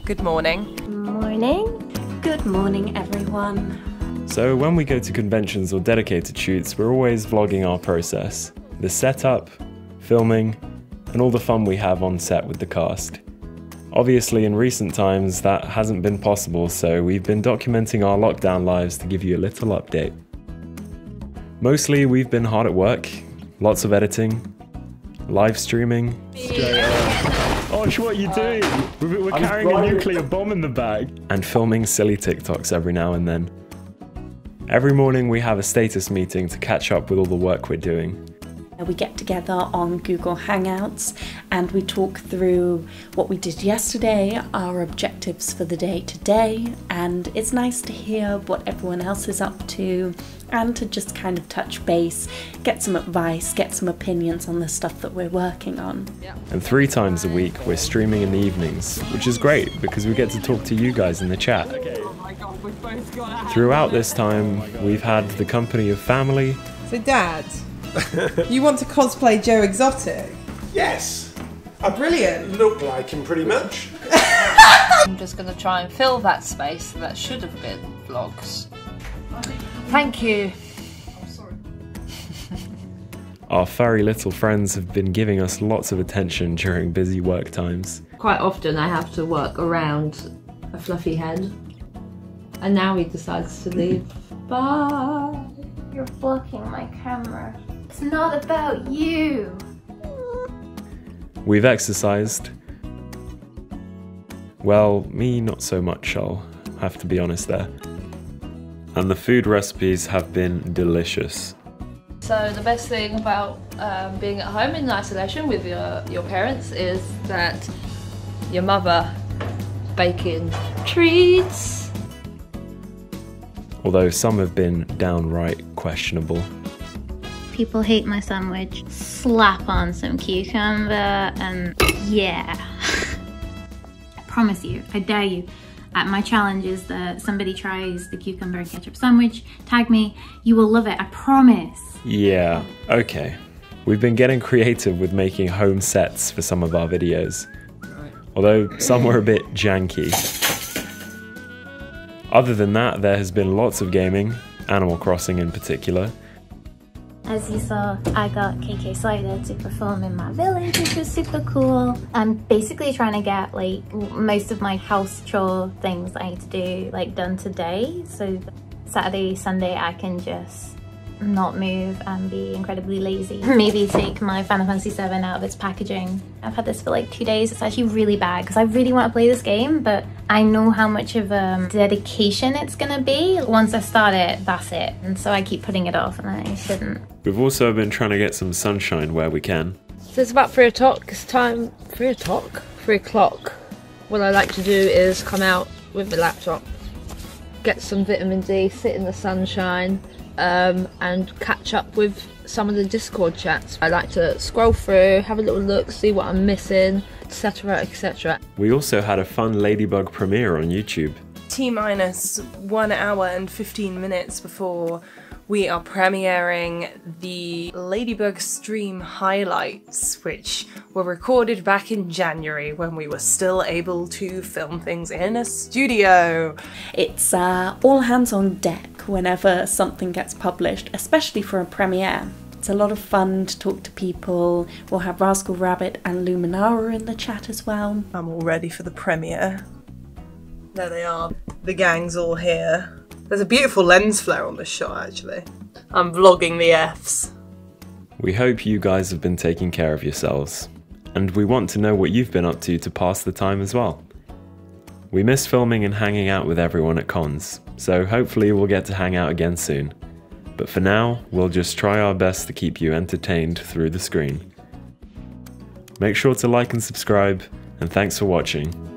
Good morning. Morning. Good morning, everyone. So when we go to conventions or dedicated shoots, we're always vlogging our process. The setup, filming, and all the fun we have on set with the cast. Obviously, in recent times, that hasn't been possible, so we've been documenting our lockdown lives to give you a little update. Mostly, we've been hard at work, lots of editing, live streaming. Osh, what are you doing? We're carrying a nuclear bomb in the bag. And filming silly TikToks every now and then. Every morning we have a status meeting to catch up with all the work we're doing. We get together on Google Hangouts and we talk through what we did yesterday, our objectives for the day today, and it's nice to hear what everyone else is up to and to just kind of touch base, get some advice, get some opinions on the stuff that we're working on. And 3 times a week we're streaming in the evenings, which is great because we get to talk to you guys in the chat. Throughout this time, we've had the company of family. So Dad, you want to cosplay Joe Exotic? Yes. Oh, brilliant. Look like him pretty much. I'm just going to try and fill that space that should have been vlogs. Thank you. I'm sorry. Our furry little friends have been giving us lots of attention during busy work times. Quite often I have to work around a fluffy head. And now he decides to leave. Bye. You're blocking my camera. It's not about you. We've exercised. Well, me not so much, I'll have to be honest there. And the food recipes have been delicious. So the best thing about being at home in isolation with your parents is that your mother baking treats. Although some have been downright questionable. People hate my sandwich. Slap on some cucumber and yeah. I promise you, I dare you. My challenge is that somebody tries the cucumber and ketchup sandwich, tag me, you will love it, I promise. Yeah, okay. We've been getting creative with making home sets for some of our videos. Although some were a bit janky. Other than that, there has been lots of gaming, Animal Crossing in particular. As you saw, I got KK Cider to perform in my village, which was super cool. I'm basically trying to get like most of my house chore things that I need to do like done today. So Saturday, Sunday, I can just not move and be incredibly lazy. Maybe take my Final Fantasy VII out of its packaging. I've had this for like 2 days. It's actually really bad because I really want to play this game, but I know how much of a dedication it's gonna be. Once I start it, that's it. And so I keep putting it off and I shouldn't. We've also been trying to get some sunshine where we can. So it's about 3 o'clock, it's time, 3 o'clock? 3 o'clock. What I like to do is come out with the laptop, get some vitamin D, sit in the sunshine, and catch up with some of the Discord chats. I like to scroll through, have a little look, see what I'm missing, etc, etc. We also had a fun Ladybug premiere on YouTube. T-minus 1 hour and 15 minutes before we are premiering the Ladybug stream highlights, which were recorded back in January when we were still able to film things in a studio. It's all hands on deck whenever something gets published, especially for a premiere. It's a lot of fun to talk to people. We'll have Rascal Rabbit and Luminara in the chat as well. I'm all ready for the premiere. There they are, the gang's all here. There's a beautiful lens flare on this shot actually. I'm vlogging the Fs. We hope you guys have been taking care of yourselves. And we want to know what you've been up to pass the time as well. We miss filming and hanging out with everyone at cons, so hopefully we'll get to hang out again soon. But for now, we'll just try our best to keep you entertained through the screen. Make sure to like and subscribe, and thanks for watching.